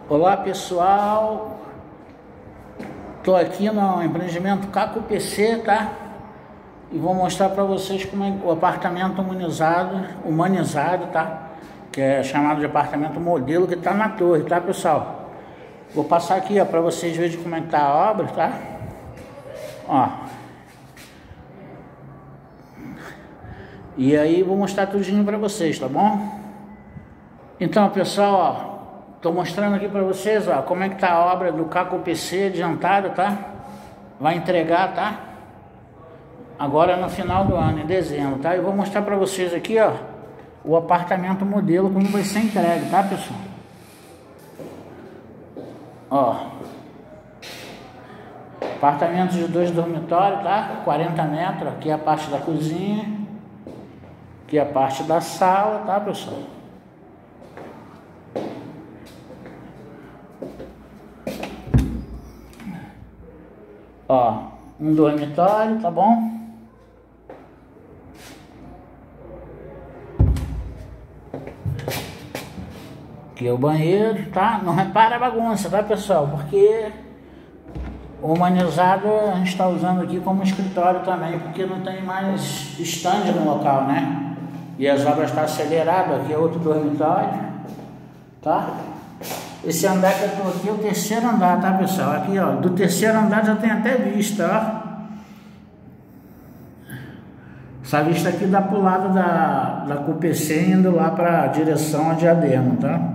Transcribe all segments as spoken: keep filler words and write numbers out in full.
Olá pessoal, estou aqui no empreendimento Caco P C, tá? E vou mostrar para vocês como é o apartamento humanizado, humanizado, tá? Que é chamado de apartamento modelo, que está na torre, tá pessoal? Vou passar aqui, ó, para vocês verem como é que tá a obra, tá? Ó. E aí vou mostrar tudinho para vocês, tá bom? Então pessoal, ó. Estou mostrando aqui para vocês, ó, como é que tá a obra do Caco P C adiantada, tá? Vai entregar, tá? Agora no final do ano, em dezembro, tá? Eu vou mostrar para vocês aqui, ó, o apartamento modelo, como vai ser entregue, tá, pessoal? Ó. Apartamento de dois dormitórios, tá? quarenta metros, aqui é a parte da cozinha. Aqui é a parte da sala, tá, pessoal? Ó, um dormitório, tá bom? Aqui é o banheiro, tá? Não repara a bagunça, tá, pessoal? Porque o humanizado a gente está usando aqui como escritório também, porque não tem mais stand no local, né? E as obras estão aceleradas. Aqui é outro dormitório, tá? Esse andar que eu tô aqui é o terceiro andar, tá, pessoal? Aqui, ó, do terceiro andar já tem até vista, ó. Essa vista aqui dá pro lado da, da C U P C, indo lá pra direção a Diadema, tá?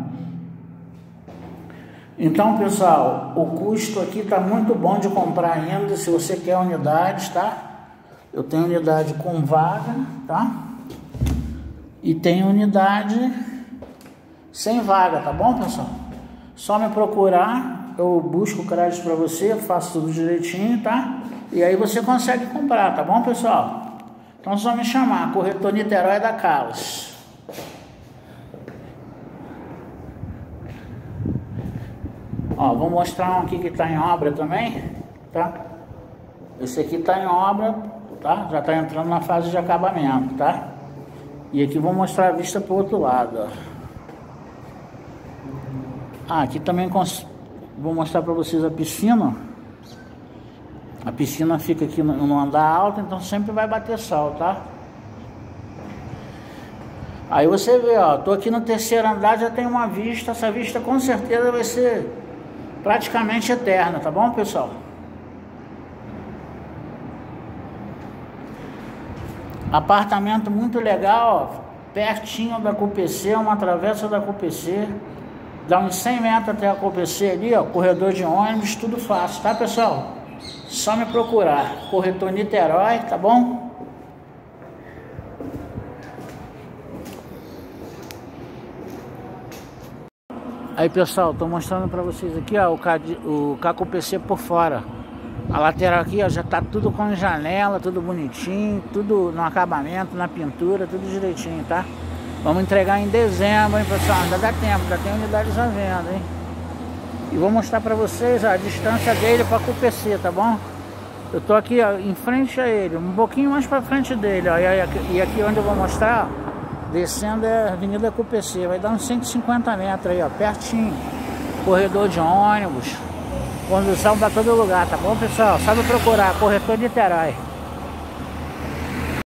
Então, pessoal, o custo aqui tá muito bom de comprar ainda, se você quer unidades, tá? Eu tenho unidade com vaga, tá? E tem unidade sem vaga, tá bom, pessoal? Só me procurar, eu busco crédito para você, faço tudo direitinho, tá? E aí você consegue comprar, tá bom, pessoal? Então é só me chamar, Corretor Niterói da Calas. Ó, vou mostrar um aqui que tá em obra também, tá? Esse aqui tá em obra, tá? Já tá entrando na fase de acabamento, tá? E aqui vou mostrar a vista pro outro lado, ó. Ah, aqui também vou mostrar para vocês a piscina. A piscina fica aqui no andar alto, então sempre vai bater sol, tá? Aí você vê, ó, tô aqui no terceiro andar, já tem uma vista. Essa vista com certeza vai ser praticamente eterna, tá bom, pessoal? Apartamento muito legal, ó, pertinho da C U P C, uma travessa da C U P C. Dá uns cem metros até a C U P C ali, ó, corredor de ônibus, tudo fácil, tá, pessoal? Só me procurar, Corretor Niterói, tá bom? Aí, pessoal, tô mostrando pra vocês aqui, ó, o Caco P C por fora. A lateral aqui, ó, já tá tudo com janela, tudo bonitinho, tudo no acabamento, na pintura, tudo direitinho, tá? Vamos entregar em dezembro, hein, pessoal? Ainda dá tempo, já tem unidades à venda, hein? E vou mostrar pra vocês, ó, a distância dele pra C U P C, tá bom? Eu tô aqui, ó, em frente a ele, um pouquinho mais pra frente dele, ó. E aqui, e aqui onde eu vou mostrar, ó, descendo é a Avenida C U P C. Vai dar uns cento e cinquenta metros aí, ó, pertinho. Corredor de ônibus, condução pra todo lugar, tá bom, pessoal? Só me procurar, Corretor Niterói.